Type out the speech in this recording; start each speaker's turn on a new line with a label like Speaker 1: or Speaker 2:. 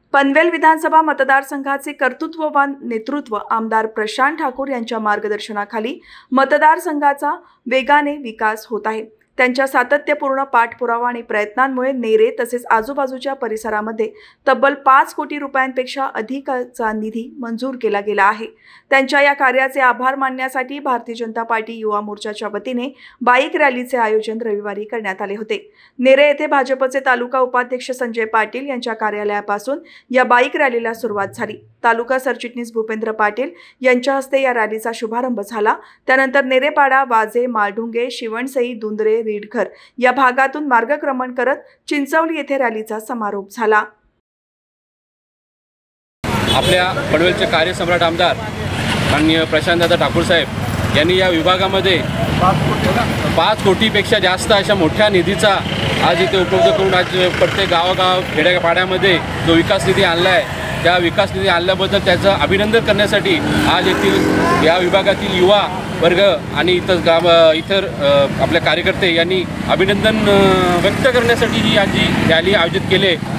Speaker 1: पनवेल विधानसभा मतदारसंघाचे कर्तृत्ववान नेतृत्व आमदार प्रशांत ठाकूर यांच्या मार्गदर्शनाखाली मतदारसंघाचा वेगाने विकास होत आहे। त्यांच्या सातत्यपूर्ण पाठपुरावा आणि प्रयत्नांमुळे नेरे तसेच आजूबाजूच्या परिसरामध्ये तब्बल 5 कोटी रुपयांपेक्षा अधिकचा निधी मंजूर केला गेला आहे। त्यांच्या या कार्याचे आभार मानण्यासाठी भारतीय जनता पार्टी युवा मोर्चाच्या वतीने बाईक रॅलीचे आयोजन रविवारी करण्यात आले होते। नेरे येथे भाजपचे तालुका उपाध्यक्ष संजय पाटील यांच्या कार्यालयापासून या बाईक रॅलीला सुरुवात झाली। तालुका सरचिटणीस भूपेंद्र पाटील यांच्या हस्ते या रॅलीचा शुभारंभ झाला। त्यानंतर नेरेपाडा, वाजे, माळढुंगे, शिवणसई, दुंदरे, रीडघर या भागातून मार्गक्रमण करत चिंचवली येथे रॅलीचा समारोप झाला।
Speaker 2: आपल्या पनवेलचे कार्यसम्राट आमदार माननीय प्रशांतदादा ठाकूर साहेब यांनी या विभागामध्ये 5 कोटीपेक्षा जास्त अशा मोठ्या निधीचा आज इथे उपलब्ध करून आज प्रत्येक गावागाव खेड्यापाड्यामध्ये जो विकास निधी आणला आहे, त्या विकास निधी आणल्याबद्दल त्याचं अभिनंदन करण्यासाठी आज येथील या विभागातील युवा वर्ग आणि इतर आपल्या कार्यकर्ते यांनी अभिनंदन व्यक्त करण्यासाठी ही आज रॅली आयोजित केली।